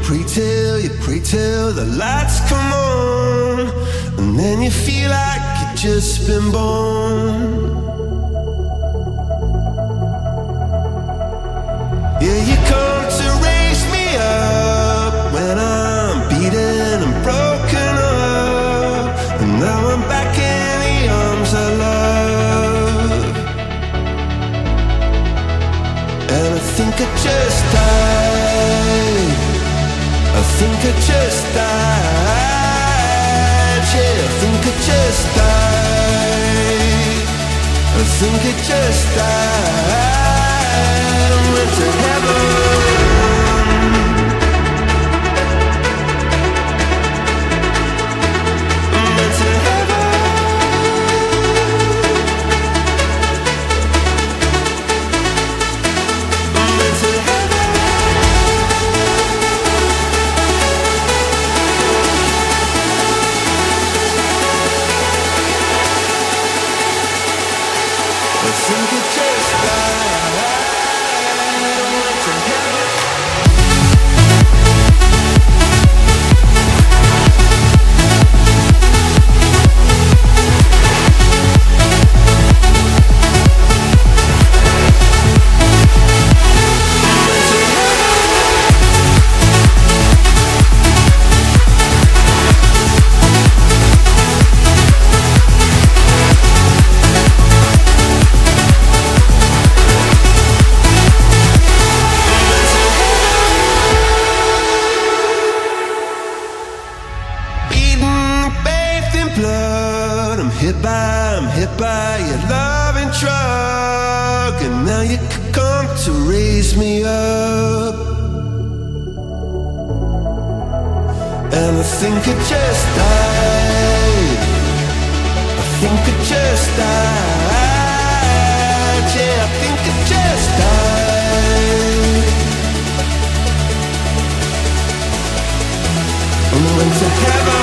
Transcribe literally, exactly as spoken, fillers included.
pray till, you pray till the lights come on, and then you feel like you've just been born. Yeah, you come to raise me up when I'm beaten and broken up, and now I'm back in the arms I love. And I think I just died, I think I just died. Yeah, I think I just died, I think I just died. I went to heaven. I went to heaven. I went to heaven. I think it just died. I went to heaven. Blood, I'm hit by, I'm hit by your loving drug, and now you come to raise me up. And I think I just died, I think I just died. Yeah, I think I just died. I went to heaven.